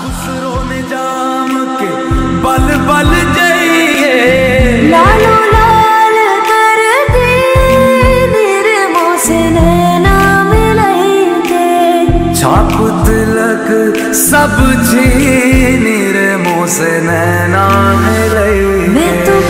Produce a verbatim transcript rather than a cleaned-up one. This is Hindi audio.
खुसरो ने जाम के बल बल जाइए लालो लाल कर दी निर्मो से नैना मिलाइके छाप तिलक सब जी निर्मो से नैना मिलाइके। मैं तो